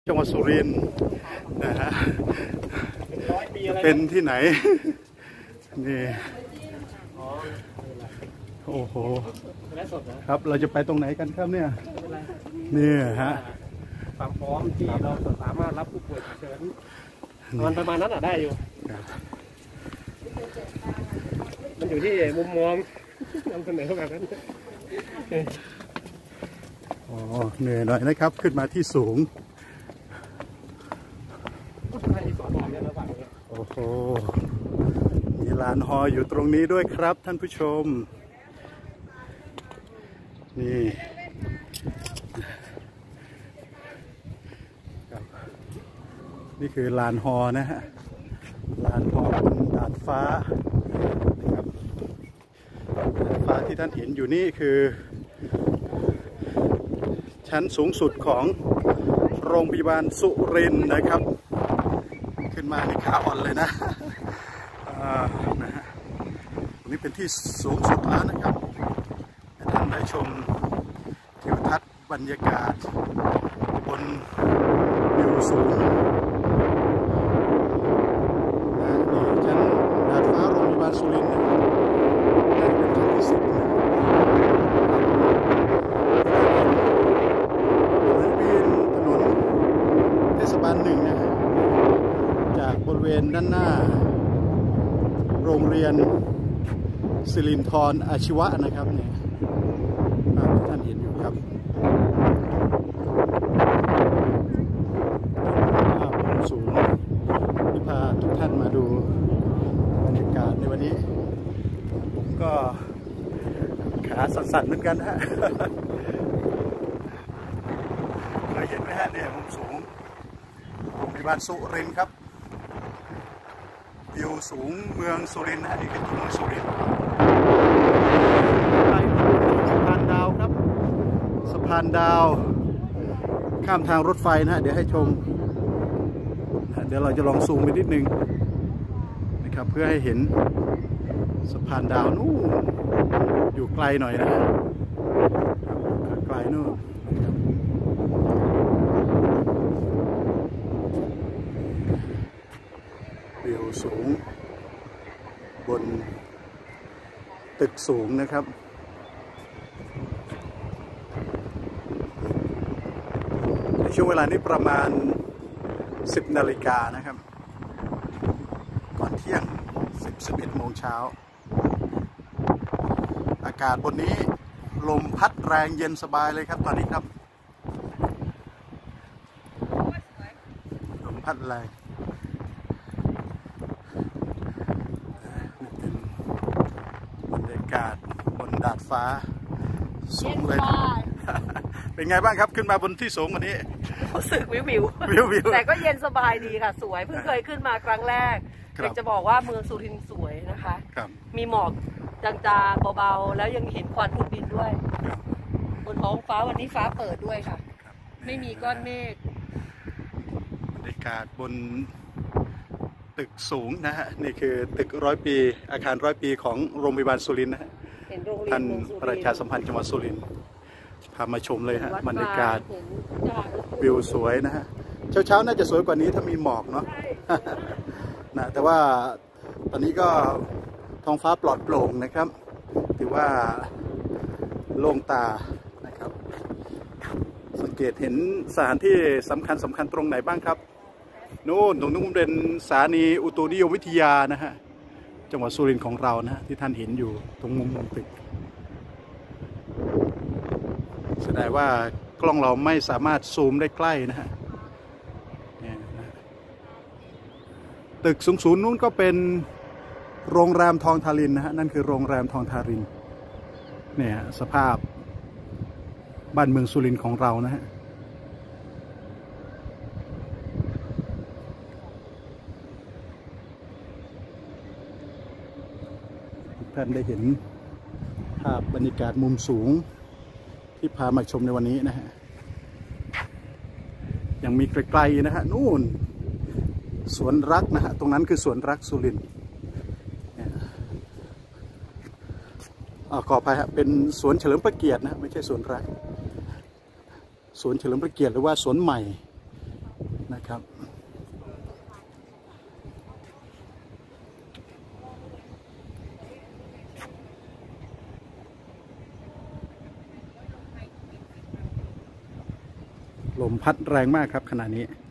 จังหวัดสุรินทร์นะฮะเป็นที่ไหนนี่โอ้โหครับเราจะไปตรงไหนกันครับเนี่ยนี่ฮะความพร้อมที่เราสามารถรับผู้ป่วยฉุกเฉินมันประมาณนั้นได้อยู่มันอยู่ที่มุมมองนำเสนอแบบนั้นอ๋อเหนื่อยหน่อยนะครับขึ้นมาที่สูงโอ้โหมีลานฮออยู่ตรงนี้ด้วยครับท่านผู้ชมนี่นี่คือลานฮอนะฮะลานฮอบนดาดฟ้านะครับดาดฟ้าที่ท่านเห็นอยู่นี่คือชั้นสูงสุดของโรงพยาบาลสุรินทร์นะครับขึ้นมาในขาอ่อนเลยนะนะฮะนี่เป็นที่สูงสุดแล้วนะครับท่านได้ชมทิวทัศน์บรรยากาศบนวิวสูงนี่ชั้นดาดฟ้าโรงพยาบาลสุรินทร์เป็นชั้นที่ 10บริเวณถนนเทศบาล1นะจากบริเวณด้านหน้าโรงเรียนสิรินธรอาชีวะนะครับเนี่ยท่านเห็นอยู่ครับภาพมุมสูงที่พาทุกท่านมาดูบรรยากาศในวันนี้ผมก็ขาสั่นๆเหมือนกันฮะเคยเห็นไหมฮะเนี่ยมุมสูงโรงพยาบาลสุรินทร์ครับวิวสูงเมืองสุรินทร์นะนี่คือตัวเมืองสุรินทร์ไปสะพานดาวครับสะพานดาวข้ามทางรถไฟนะเดี๋ยวให้ชมเดี๋ยวเราจะลองซูมไปนิดนึงนะครับเพื่อให้เห็นสะพานดาวนู่นอยู่ไกลหน่อยนะไกลนู่นวิวสูงบนตึกสูงนะครับในช่วงเวลานี้ประมาณ10 นาฬิกานะครับก่อนเที่ยง11 โมงเช้าอากาศบนนี้ลมพัดแรงเย็นสบายเลยครับตอนนี้ครับลมพัดแรงบรรยากาศบนดาดฟ้าสูงเลยเป็นไงบ้างครับขึ้นมาบนที่สูงวันนี้รู้สึกวิวแต่ก็เย็นสบายดีค่ะสวยเพิ่งเคยขึ้นมาครั้งแรกอยากจะบอกว่าเมืองสุรินทร์สวยนะคะมีหมอกจางๆเบาๆแล้วยังเห็นควันเครื่องบินด้วยบนท้องฟ้าวันนี้ฟ้าเปิดด้วยค่ะไม่มีก้อนเมฆบรรยากาศบนตึกสูงนะฮะนี่คือตึก100 ปีอาคาร100 ปีของโรงพยาบาลสุรินทร์นะฮะท่านประชาสัมพันธ์จังหวัดสุรินทร์พามาชมเลยฮะบรรยากาศวิวสวยนะฮะเช้าน่าจะสวยกว่านี้ถ้ามีหมอกเนาะนะแต่ว่าตอนนี้ก็ท้องฟ้าปลอดโปร่งนะครับถือว่าโล่งตานะครับสังเกตเห็นสถานที่สำคัญตรงไหนบ้างครับนู่นตรงนู้นเป็นสถานีอุตุนิยมวิทยานะฮะจังหวัดสุรินทร์ของเรานะฮะที่ท่านเห็นอยู่ตรงมุมตึกแสดงว่ากล้องเราไม่สามารถซูมได้ใกล้นะฮะตึกสูงนู้นก็เป็นโรงแรมทองทารินนะฮะนั่นคือโรงแรมทองทารินเนี่ยสภาพบ้านเมืองสุรินทร์ของเรานะฮะท่านได้เห็นภาพบรรยากาศมุมสูงที่พามาชมในวันนี้นะฮะยังมีไกลๆนะฮะนู่นสวนรักนะฮะตรงนั้นคือสวนรักสุรินทร์ขออภัยฮะเป็นสวนเฉลิมพระเกียรตินะไม่ใช่สวนรักสวนเฉลิมพระเกียรติหรือว่าสวนใหม่นะครับลมพัดแรงมากครับขณะนี้